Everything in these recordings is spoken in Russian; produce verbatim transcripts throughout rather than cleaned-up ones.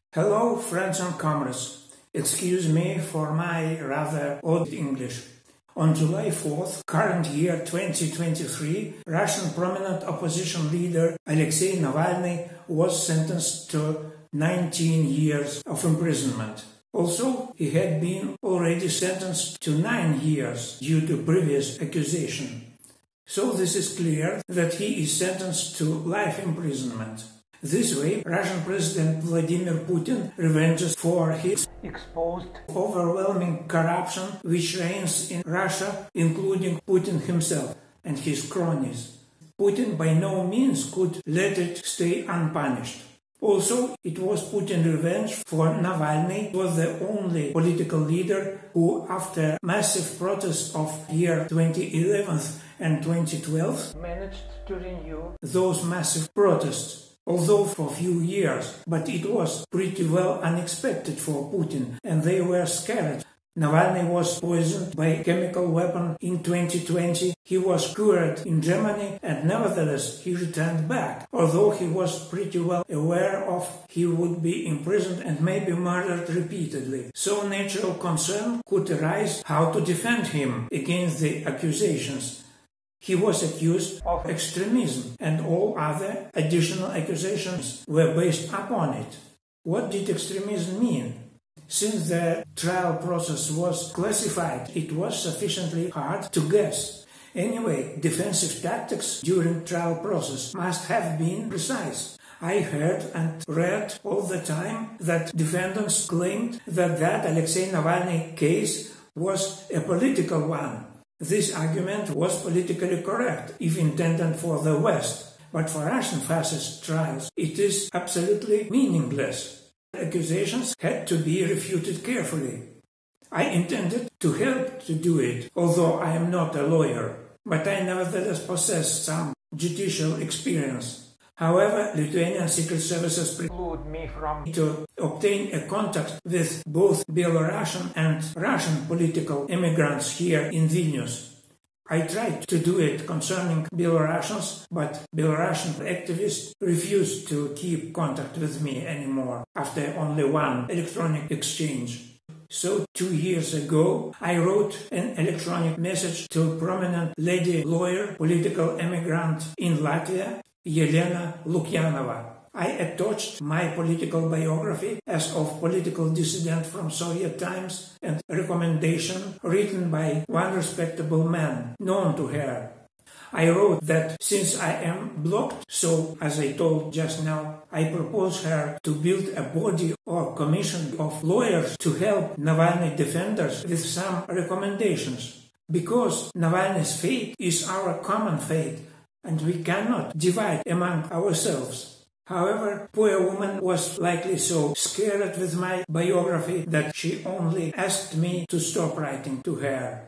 Hello, friends and comrades. Excuse me for my rather odd English. On July fourth, current year twenty twenty-three, Russian prominent opposition leader Alexei Navalny was sentenced to nineteen years of imprisonment. Also, he had been already sentenced to nine years due to previous accusation. So this is clear that he is sentenced to life imprisonment. This way, Russian President Vladimir Putin revenges for his exposed overwhelming corruption which reigns in Russia, including Putin himself and his cronies. Putin by no means could let it stay unpunished. Also, it was Putin's revenge for Navalny. He was the only political leader who, after massive protests of year twenty eleven and twenty twelve, managed to renew those massive protests. Although for a few years, but it was pretty well unexpected for Putin, and they were scared. Navalny was poisoned by a chemical weapon in twenty twenty, he was cured in Germany, and nevertheless he returned back, although he was pretty well aware of he would be imprisoned and maybe murdered repeatedly. So natural concern could arise how to defend him against the accusations. He was accused of extremism, and all other additional accusations were based upon it. What did extremism mean? Since the trial process was classified, it was sufficiently hard to guess. Anyway, defensive tactics during trial process must have been precise. I heard and read all the time that defendants claimed that that Alexei Navalny case was a political one. This argument was politically correct if intended for the West, but for Russian fascist trials it is absolutely meaningless. Accusations had to be refuted carefully. I intended to help to do it, although I am not a lawyer, but I nevertheless possess some judicial experience. However, Lithuanian secret services preclude me from to obtain a contact with both Belarusian and Russian political immigrants here in Vilnius. I tried to do it concerning Belarusians, but Belarusian activists refused to keep contact with me anymore after only one electronic exchange. So two years ago, I wrote an electronic message to a prominent lady lawyer, political immigrant in Latvia, Yelena Lukyanova. I attached my political biography as of political dissident from Soviet times and a recommendation written by one respectable man known to her. I wrote that since I am blocked, so as I told just now, I propose her to build a body or commission of lawyers to help Navalny defenders with some recommendations. Because Navalny's fate is our common fate, and we cannot divide among ourselves. However, poor woman was likely so scared with my biography that she only asked me to stop writing to her.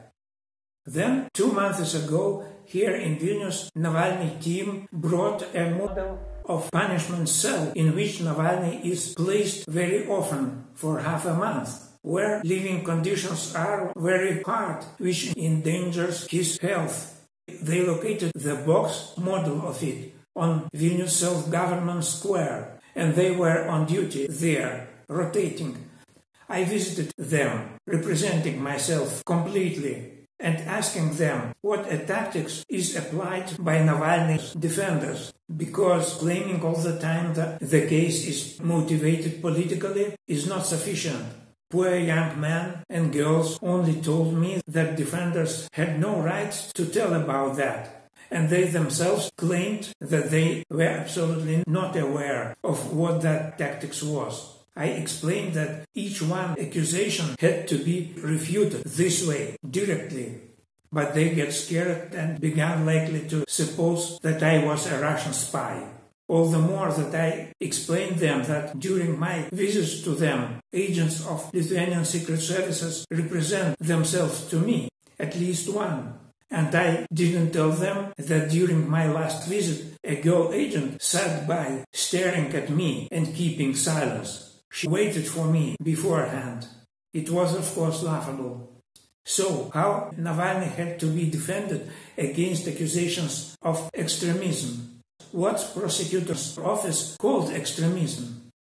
Then, two months ago, here in Vilnius, Navalny team brought a model of punishment cell in which Navalny is placed very often for half a month, where living conditions are very hard, which endangers his health. They located the box model of it on Vilnius Self-Government Square, and they were on duty there, rotating. I visited them, representing myself completely, and asking them what a tactics is applied by Navalny's defenders, because claiming all the time that the case is motivated politically is not sufficient. Poor young men and girls only told me that defenders had no right to tell about that, and they themselves claimed that they were absolutely not aware of what that tactics was. I explained that each one accusation had to be refuted this way, directly. But they get scared and began likely to suppose that I was a Russian spy. All the more that I explained them that during my visits to them, agents of Lithuanian secret services represent themselves to me, at least one. And I didn't tell them that during my last visit, a girl agent sat by, staring at me and keeping silence. She waited for me beforehand. It was, of course, laughable. So, how Navalny had to be defended against accusations of extremism? What prosecutor's office called extremism?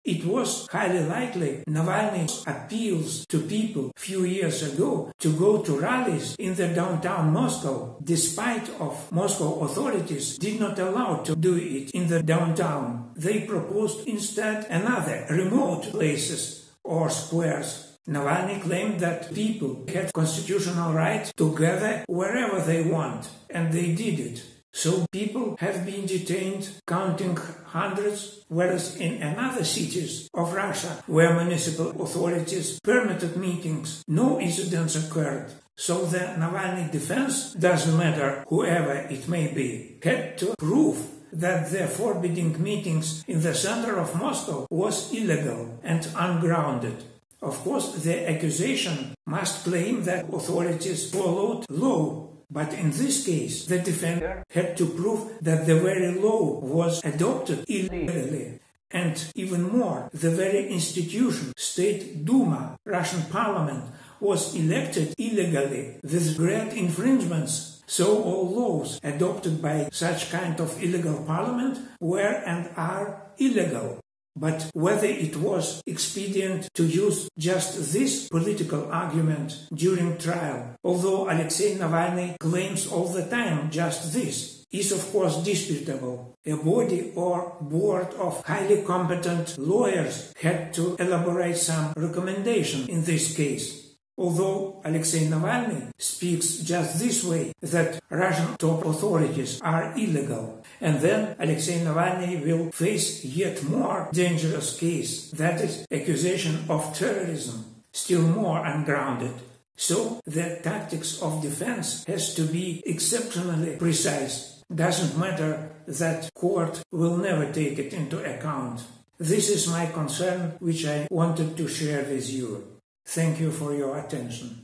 It was highly likely Navalny's appeals to people few years ago to go to rallies in the downtown Moscow, despite of Moscow authorities did not allow to do it in the downtown. They proposed instead another remote places or squares. Navalny claimed that people had constitutional right to gather wherever they want, and they did it. So people have been detained, counting hundreds, whereas in another cities of Russia, where municipal authorities permitted meetings, no incidents occurred. So the Navalny defense, doesn't matter whoever it may be, had to prove that the forbidding meetings in the center of Moscow was illegal and ungrounded. Of course, the accusation must claim that authorities followed law. But in this case, the defender had to prove that the very law was adopted illegally. And even more, the very institution, State Duma, Russian parliament, was elected illegally with great infringements. So all laws adopted by such kind of illegal parliament were and are illegal. But whether it was expedient to use just this political argument during trial, although Alexei Navalny claims all the time just this, is of course disputable. A body or board of highly competent lawyers had to elaborate some recommendation in this case. Although Alexei Navalny speaks just this way, that Russian top authorities are illegal, and then Alexei Navalny will face yet more dangerous case, that is, accusation of terrorism, still more ungrounded. So the tactics of defense has to be exceptionally precise. Doesn't matter that court will never take it into account. This is my concern, which I wanted to share with you. Thank you for your attention.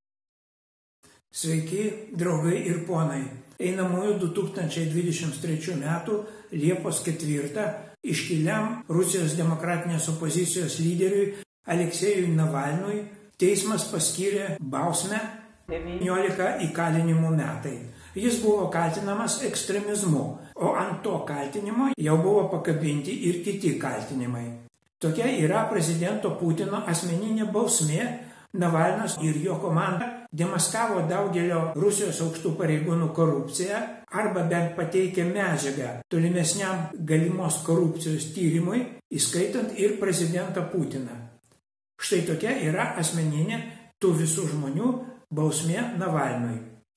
Sveiki, draugai ir ponai. Einamųjų du tūkstančiai dvidešimt trečių metų Liepos ketvirtą iškiliam Rusijos demokratinės opozicijos lyderiui Aleksejui Navalnui teismas paskyrė bausmę devyniolika įkalinimo metai. Jis buvo kaltinamas ekstremizmu, o ant to kaltinimo jau buvo pakabinti ir kiti kaltinimai. Tokia yra prezidento Putino asmeninė bausmė. Navalnas ir jo komanda demaskavo daugelio Rusijos aukštų pareigūnų korupciją arba bent pateikė medžiagą tolimesniam galimos korupcijos tyrimui, įskaitant ir prezidentą Putiną. Štai tokia yra asmeninė tų visų žmonių bausmė Navalnui.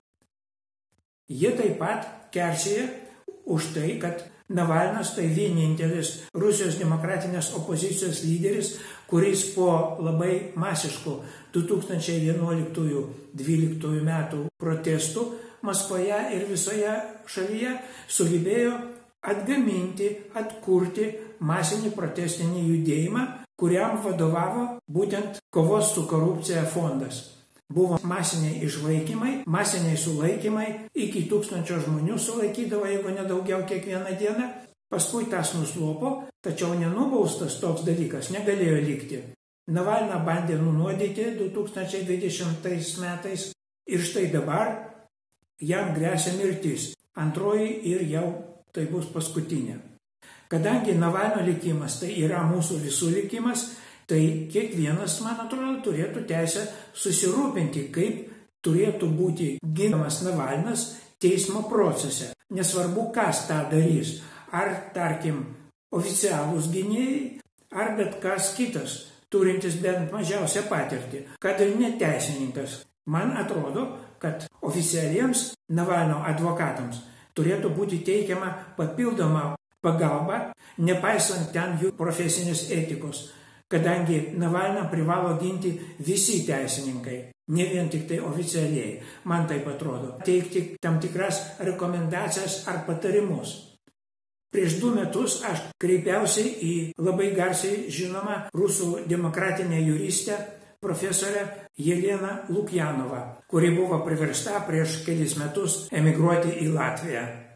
Jie taip pat keršija už tai, kad Navalnas tai vienintelis Rusijos demokratinės opozicijos lyderis, kuris po labai masiškų du tūkstančiai vienuoliktųjų dvyliktųjų metų protestų Maskvoje ir visoje šalyje sugebėjo atgaminti, atkurti masinį protestinį judėjimą, kuriam vadovavo būtent kovos su korupcija fondas. Buvo masiniai išvaikymai, masiniai sulaikymai, iki tūkstančio žmonių sulaikydavo, jeigu nedaugiau kiekvieną dieną. Paskui tas nuslopo, tačiau nenubaustas toks dalykas negalėjo likti. Navalną bandė nunuodyti du tūkstančiai dvidešimtais metais ir štai dabar jam gresia mirtis. Antroji ir jau tai bus paskutinė. Kadangi Navalno likimas tai yra mūsų visų likimas, tai kiekvienas, man atrodo, turėtų teisę susirūpinti, kaip turėtų būti ginamas Navalnas teismo procese. Nesvarbu, kas tą darys. Ar, tarkim, oficialūs gynėjai, ar bet kas kitas, turintis bent mažiausią patirtį, kad ir neteisininkas. Man atrodo, kad oficialiems Navalno advokatams turėtų būti teikiama papildoma pagalba, nepaisant ten jų profesinės etikos. Kadangi Navalną privalo ginti visi teisininkai, ne vien tik tai oficialiai, man taip atrodo, teikti tam tikras rekomendacijas ar patarimus. Prieš du metus aš kreipiausi į labai garsiai žinomą rusų demokratinę juristę, profesorę Jeleną Lukjanovą, kuri buvo priversta prieš kelis metus emigruoti į Latviją.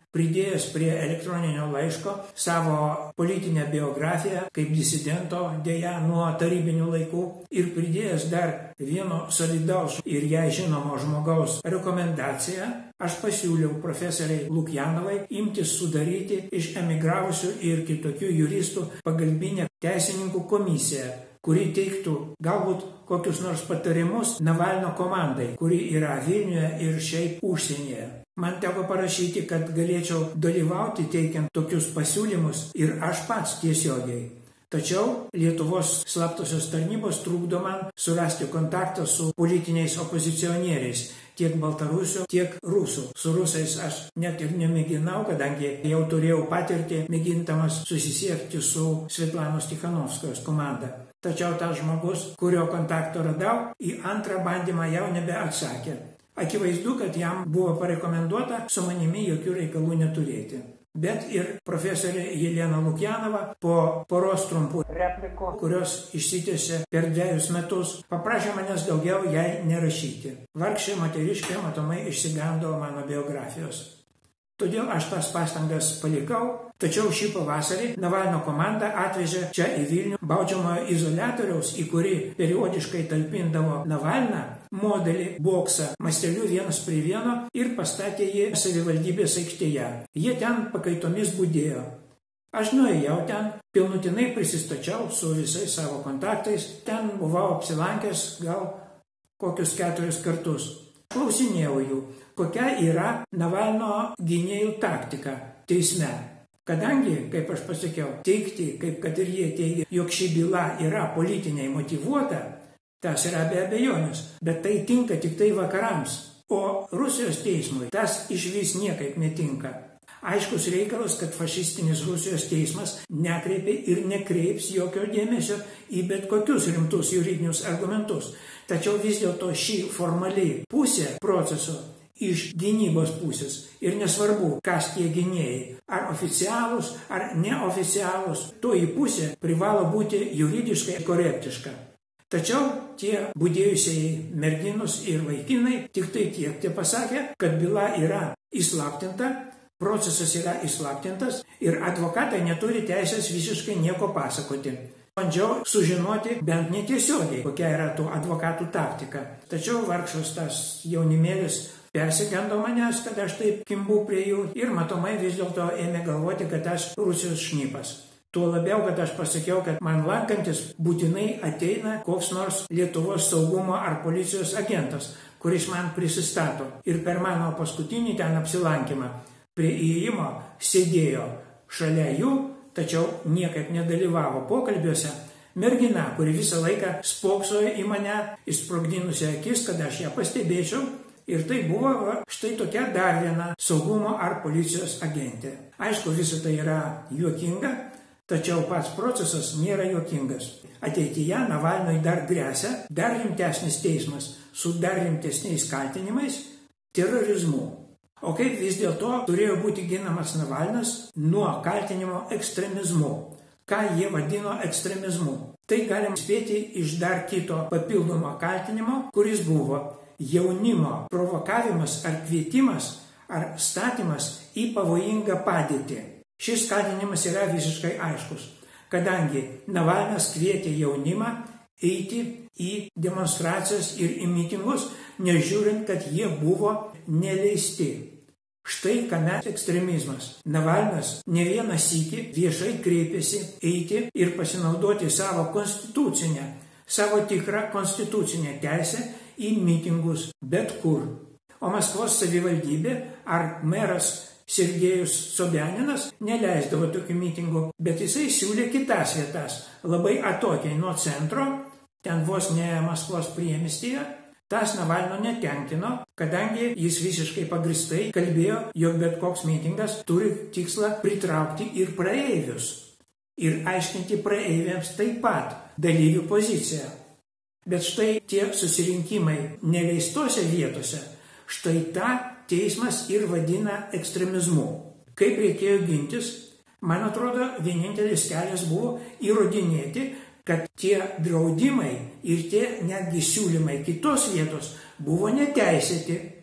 pridėjęs prie elektroninio laiško savo politinę biografiją kaip disidento dėja nuo tarybinių laikų ir pridėjęs dar vieno solidaus ir jai žinomo žmogaus rekomendaciją, aš pasiūliau profesoriai Lukjanovai imtis sudaryti iš emigravusių ir kitokių juristų pagalbinę teisininkų komisiją, kuri teiktų galbūt kokius nors patarimus Navalno komandai, kuri yra Vilniuje ir šiaip užsienyje. Man teko parašyti, kad galėčiau dalyvauti teikiant tokius pasiūlymus ir aš pats tiesiogiai. Tačiau Lietuvos slaptosios tarnybos trukdo man surasti kontaktą su politiniais opozicionieriais, tiek baltarusių, tiek rusų. Su rusais aš net ir nemėginau, kadangi jau turėjau patirtį mėgintamas susisiekti su Svetlanos Tikhanovskojos komanda. Tačiau tas žmogus, kurio kontakto radau, į antrą bandymą jau nebeatsakė. Akivaizdu, kad jam buvo parekomenduota su manimi jokių reikalų neturėti. Bet ir profesorė Jelena Lukjanova po poros trumpų replikų, kurios išsitęsė per dviejus metus, paprašė manęs daugiau jai nerašyti. Vargšė moteriškė matomai išsigando mano biografijos. Todėl aš tas pastangas palikau, tačiau šį pavasarį Navalno komanda atvežė čia į Vilnių baudžiamojo izoliatoriaus, į kurį periodiškai talpindavo Navalną, modelį boksą masteliu vienas prie vieno ir pastatė jį savivaldybės aikštėje. Jie ten pakaitomis budėjo. Aš nuėjau ten, pilnutinai prisistačiau su visais savo kontaktais, ten buvau apsilankęs gal kokius keturis kartus. Klausinėjau jų, kokia yra Navalno gynėjų taktika teisme. Kadangi, kaip aš pasakiau, teigti, kaip kad ir jie teigia, jog ši byla yra politiniai motyvuota, tas yra be abejonės, bet tai tinka tik tai vakarams, o Rusijos teismui tas išvis niekaip netinka. Aiškus reikalas, kad fašistinis Rusijos teismas nekreipė ir nekreips jokio dėmesio į bet kokius rimtus juridinius argumentus. Tačiau vis dėlto šį formaliai pusę proceso iš gynybos pusės ir nesvarbu, kas tie gynėjai, ar oficialūs, ar neoficialūs, toji pusė privalo būti juridiškai korektiška. Tačiau tie budėjusiai merginos ir vaikinai tik tai tiek te pasakė, kad byla yra įslaptinta, procesas yra įslaptintas ir advokatai neturi teisės visiškai nieko pasakoti. Bandžiau sužinoti bent netiesiogiai, kokia yra tų advokatų taktika. Tačiau vargšas tas jaunimėlis persigando manęs, kad aš taip kimbu prie jų ir matomai vis dėlto ėmė galvoti, kad aš Rusijos šnipas. Tuo labiau, kad aš pasakiau, kad man lankantis būtinai ateina koks nors Lietuvos saugumo ar policijos agentas, kuris man prisistato. Ir per mano paskutinį ten apsilankymą prie įėjimo sėdėjo šalia jų, tačiau niekaip nedalyvavo pokalbiuose, mergina, kuri visą laiką spoksojo į mane, išsprogdinusi akis, kad aš ją pastebėčiau, ir tai buvo va, štai tokia dar viena saugumo ar policijos agentė. Aišku, visa tai yra juokinga, tačiau pats procesas nėra juokingas. Ateityje Navalnui dar gresia dar rimtesnis teismas su dar rimtesniais kaltinimais terorizmu. O kaip vis dėlto turėjo būti ginamas Navalnas nuo kaltinimo ekstremizmu? Ką jie vadino ekstremizmu? Tai galim spėti iš dar kito papildomo kaltinimo, kuris buvo jaunimo provokavimas ar kvietimas ar statymas į pavojingą padėtį. Šis kaltinimas yra visiškai aiškus, kadangi Navalnas kvietė jaunimą eiti į demonstracijas ir į mitingus, nežiūrint, kad jie buvo neleisti. Štai kame ekstremizmas. Navalnas ne vieną sykį viešai kreipėsi eiti ir pasinaudoti savo konstitucinę, savo tikrą konstitucinę teisę į mitingus bet kur. O Maskvos savivaldybė ar meras Sergejus Sobianinas neleisdavo tokių mitingų, bet jisai siūlė kitas vietas, labai atokiai nuo centro, ten vos ne Maskvos priemiestyje. Tas Navalno netenkino, kadangi jis visiškai pagristai kalbėjo, jog bet koks mitingas turi tikslą pritraukti ir praeivius ir aiškinti praeiviams taip pat dalyvių poziciją. Bet štai tie susirinkimai neleistose vietose, štai tą teismas ir vadina ekstremizmu. Kaip reikėjo gintis, man atrodo, vienintelis kelias buvo įrodinėti, kad tie draudimai ir tie netgi siūlymai kitos vietos buvo neteisėti.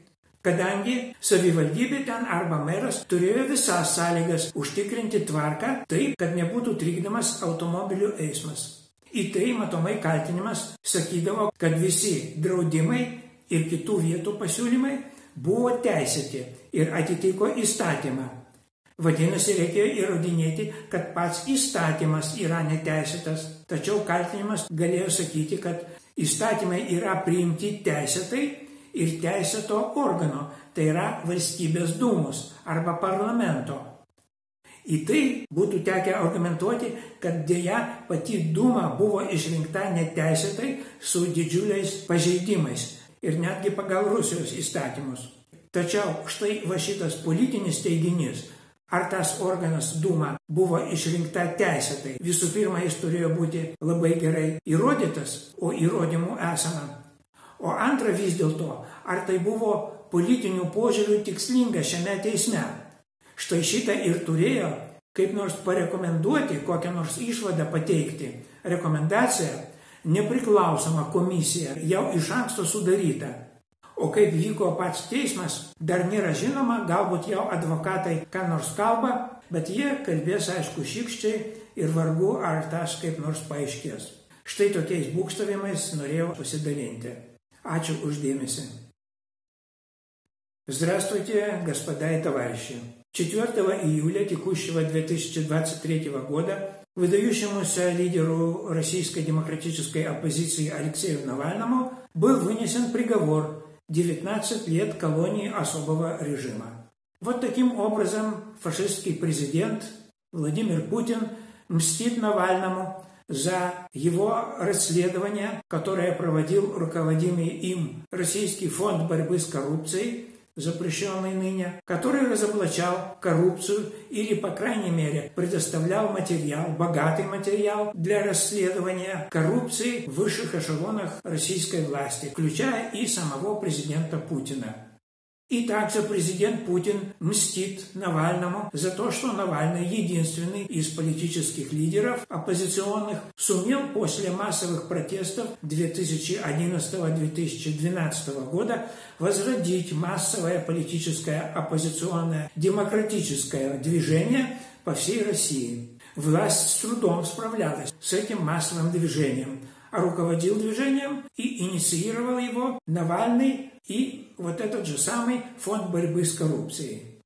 kadangi savivaldybė ten arba meras turėjo visas sąlygas užtikrinti tvarką taip, kad nebūtų trikdomas automobilių eismas. Į tai matomai kaltinimas sakydavo, kad visi draudimai ir kitų vietų pasiūlymai buvo teisėti ir atitiko įstatymą. Vadinasi, reikėjo įrodinėti, kad pats įstatymas yra neteisėtas, tačiau kaltinimas galėjo sakyti, kad įstatymai yra priimti teisėtai ir teisėto organo, tai yra valstybės dūmos arba parlamento. Į tai būtų tekę argumentuoti, kad dėja pati dūma buvo išrinkta neteisėtai su didžiuliais pažeidimais ir netgi pagal Rusijos įstatymus. Tačiau štai va šitas politinis teiginys, ar tas organas dūma buvo išrinkta teisėtai, visų pirma, jis turėjo būti labai gerai įrodytas, o įrodymų esama. O antra vis dėlto, ar tai buvo politinių požiūrių tikslinga šiame teisme. Štai šitą ir turėjo kaip nors parekomenduoti, kokią nors išvadą pateikti. Rekomendacija nepriklausoma komisija, jau iš anksto sudaryta. O kaip vyko pats teismas, dar nėra žinoma, galbūt jau advokatai ką nors kalba, bet jie kalbės aišku šykščiai ir vargu ar tas kaip nors paaiškės. Štai tokiais būgštavimais norėjau pasidalinti. Ačiū uždėmesi. Здравствуйте, господа и товарищи. четвёртого июля текущего две тысячи двадцать третьего года выдающемуся лидеру российской демократической оппозиции Алексею Навальному был вынесен приговор девятнадцать лет колонии особого режима. Вот таким образом фашистский президент Владимир Путин мстит Навальному за его расследование, которое проводил руководимый им Российский фонд борьбы с коррупцией, запрещенный ныне, который разоблачал коррупцию или, по крайней мере, предоставлял материал, богатый материал для расследования коррупции в высших эшелонах российской власти, включая и самого президента Путина. И также президент Путин мстит Навальному за то, что Навальный, единственный из политических лидеров оппозиционных, сумел после массовых протестов две тысячи одиннадцатого — две тысячи двенадцатого года возродить массовое политическое оппозиционное демократическое движение по всей России. Власть с трудом справлялась с этим массовым движением, а руководил движением и инициировал его Навальный и вот этот же самый фонд борьбы с коррупцией.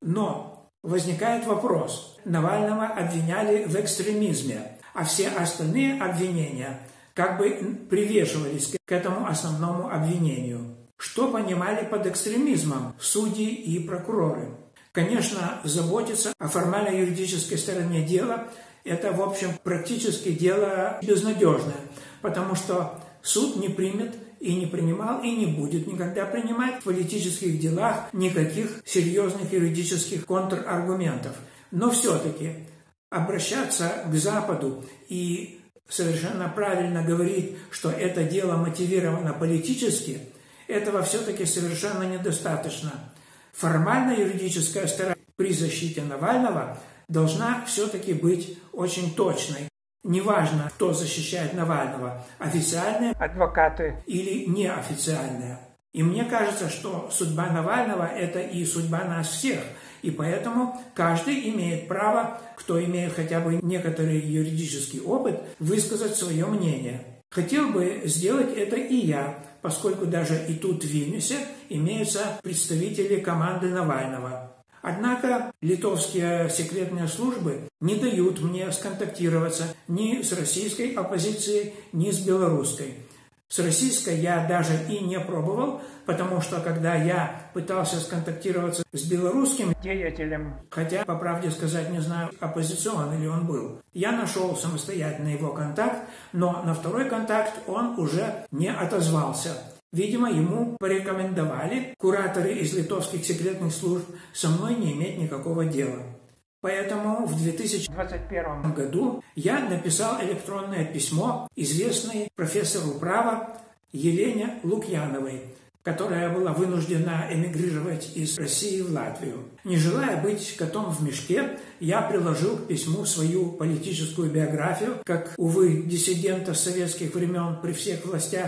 Но возникает вопрос. Навального обвиняли в экстремизме, а все остальные обвинения как бы привешивались к этому основному обвинению. Что понимали под экстремизмом судьи и прокуроры? Конечно, заботиться о формально-юридической стороне дела – это, в общем, практически дело безнадежное, потому что суд не примет и не принимал, и не будет никогда принимать в политических делах никаких серьезных юридических контраргументов. Но все-таки обращаться к Западу и совершенно правильно говорить, что это дело мотивировано политически, этого все-таки совершенно недостаточно. Формально юридическая сторона при защите Навального должна все-таки быть очень точной. Неважно, кто защищает Навального, официальные адвокаты или неофициальные. И мне кажется, что судьба Навального – это и судьба нас всех. И поэтому каждый имеет право, кто имеет хотя бы некоторый юридический опыт, высказать свое мнение. Хотел бы сделать это и я, поскольку даже и тут в Вильнюсе имеются представители команды Навального. Однако литовские секретные службы не дают мне сконтактироваться ни с российской оппозицией, ни с белорусской. С российской я даже и не пробовал, потому что когда я пытался сконтактироваться с белорусским деятелем, хотя, по правде сказать, не знаю, оппозиционный ли он был, я нашел самостоятельно его контакт, но на второй контакт он уже не отозвался. Видимо, ему порекомендовали кураторы из литовских секретных служб со мной не иметь никакого дела. Поэтому в две тысячи двадцать первом году я написал электронное письмо известной профессору права Елене Лукьяновой, которая была вынуждена эмигрировать из России в Латвию. Не желая быть котом в мешке, я приложил к письму свою политическую биографию, как, увы, диссидента советских времен при всех властях,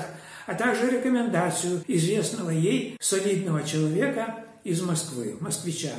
а также рекомендацию известного ей солидного человека из Москвы, москвича.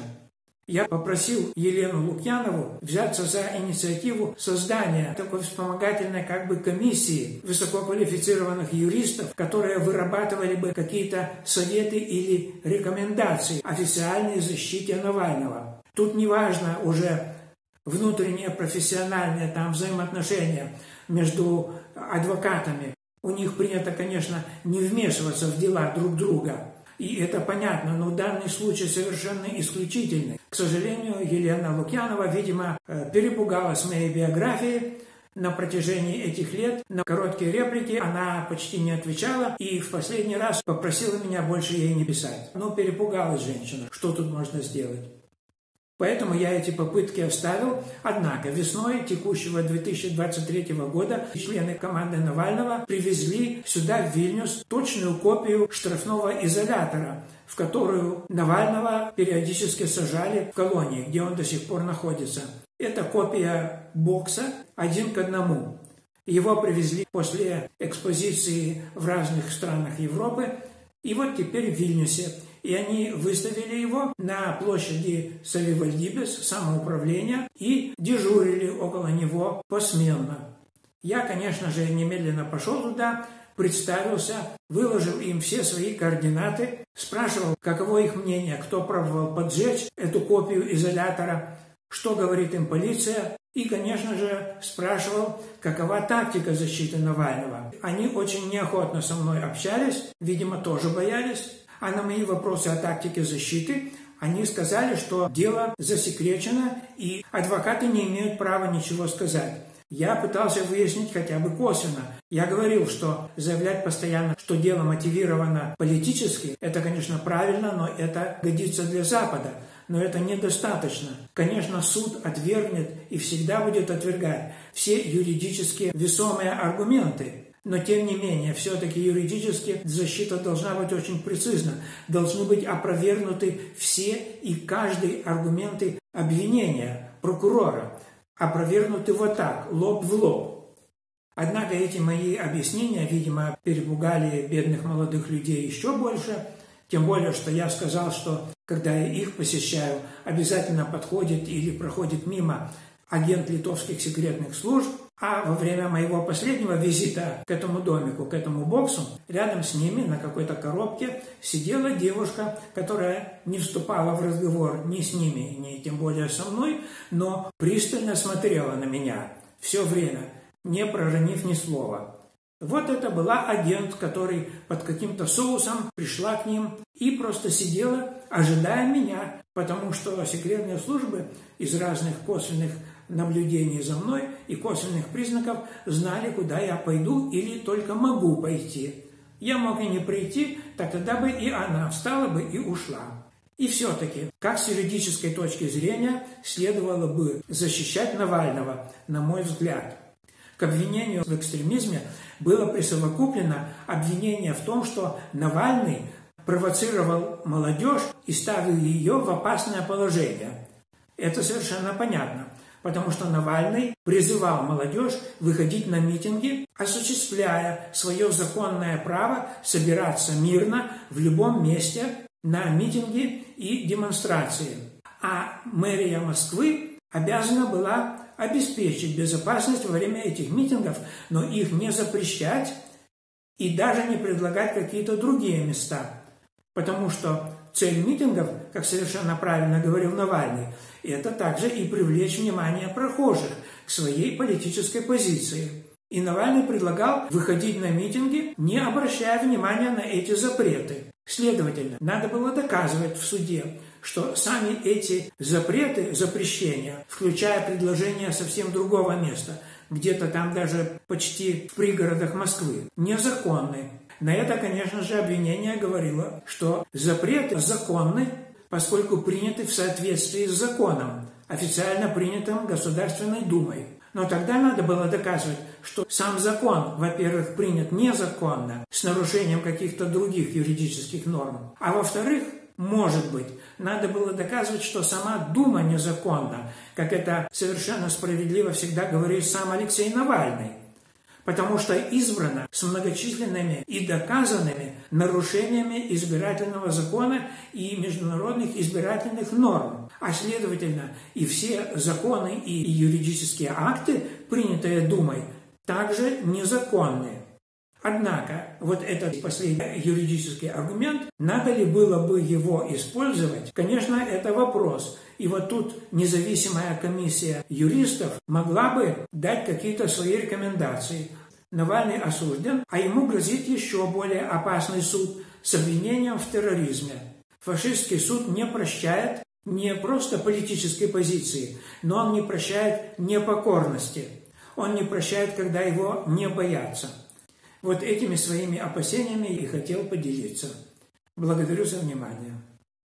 Я попросил Елену Лукьянову взяться за инициативу создания такой вспомогательной как бы комиссии высококвалифицированных юристов, которые вырабатывали бы какие-то советы или рекомендации официальной защите Навального. Тут не важно уже внутренние профессиональные там взаимоотношения между адвокатами. У них принято, конечно, не вмешиваться в дела друг друга. И это понятно, но данный случай совершенно исключительный. К сожалению, Елена Лукьянова, видимо, перепугалась моей биографией на протяжении этих лет. На короткие реплики она почти не отвечала и в последний раз попросила меня больше ей не писать. Но перепугалась женщина. Что тут можно сделать? Поэтому я эти попытки оставил. Однако весной текущего две тысячи двадцать третьего года члены команды Навального привезли сюда, в Вильнюс, точную копию штрафного изолятора, в которую Навального периодически сажали в колонии, где он до сих пор находится. Это копия бокса один к одному. Его привезли после экспозиции в разных странах Европы. И вот теперь в Вильнюсе. И они выставили его на площади Савивальдибес, самоуправления, и дежурили около него посменно. Я, конечно же, немедленно пошел туда, представился, выложил им все свои координаты, спрашивал, каково их мнение, кто пробовал поджечь эту копию изолятора, что говорит им полиция, и, конечно же, спрашивал, какова тактика защиты Навального. Они очень неохотно со мной общались, видимо, тоже боялись. А на мои вопросы о тактике защиты они сказали, что дело засекречено и адвокаты не имеют права ничего сказать. Я пытался выяснить хотя бы косвенно. Я говорил, что заявлять постоянно, что дело мотивировано политически, это, конечно, правильно, но это годится для Запада. Но это недостаточно. Конечно, суд отвергнет и всегда будет отвергать все юридически весомые аргументы. Но, тем не менее, все-таки юридически защита должна быть очень прецизна. Должны быть опровергнуты все и каждый аргументы обвинения прокурора. Опровергнуты вот так, лоб в лоб. Однако эти мои объяснения, видимо, перепугали бедных молодых людей еще больше. Тем более, что я сказал, что когда я их посещаю, обязательно подходит или проходит мимо агент литовских секретных служб, а во время моего последнего визита к этому домику, к этому боксу, рядом с ними на какой-то коробке сидела девушка, которая не вступала в разговор ни с ними, ни тем более со мной, но пристально смотрела на меня все время, не проронив ни слова. Вот это была агент, который под каким-то соусом пришла к ним и просто сидела, ожидая меня, потому что секретные службы из разных косвенных наблюдений за мной и косвенных признаков знали, куда я пойду или только могу пойти. Я мог и не прийти, так тогда бы и она встала бы и ушла. И все-таки, как с юридической точки зрения, следовало бы защищать Навального, на мой взгляд. К обвинению в экстремизме было присовокуплено обвинение в том, что Навальный провоцировал молодежь и ставил ее в опасное положение. Это совершенно понятно, потому что Навальный призывал молодежь выходить на митинги, осуществляя свое законное право собираться мирно в любом месте на митинги и демонстрации. А мэрия Москвы обязана была обеспечить безопасность во время этих митингов, но их не запрещать и даже не предлагать какие-то другие места. Потому что цель митингов, как совершенно правильно говорил Навальный, это также и привлечь внимание прохожих к своей политической позиции. И Навальный предлагал выходить на митинги, не обращая внимания на эти запреты. Следовательно, надо было доказывать в суде, что сами эти запреты, запрещения, включая предложение совсем другого места, где-то там даже почти в пригородах Москвы, незаконны. На это, конечно же, обвинение говорило, что запреты законны, поскольку приняты в соответствии с законом, официально принятым Государственной Думой. Но тогда надо было доказывать, что сам закон, во-первых, принят незаконно, с нарушением каких-то других юридических норм, а во-вторых, может быть, надо было доказывать, что сама Дума незаконна, как это совершенно справедливо всегда говорит сам Алексей Навальный. потому что избрана с многочисленными и доказанными нарушениями избирательного закона и международных избирательных норм. А следовательно, и все законы и юридические акты, принятые Думой, также незаконны. Однако, вот этот последний юридический аргумент, надо ли было бы его использовать, конечно, это вопрос. И вот тут независимая комиссия юристов могла бы дать какие-то свои рекомендации. Навальный осужден, а ему грозит еще более опасный суд с обвинением в терроризме. Фашистский суд не прощает не просто политической позиции, но он не прощает непокорности. Он не прощает, когда его не боятся. Вот этими своими опасениями и хотел поделиться. Благодарю за внимание.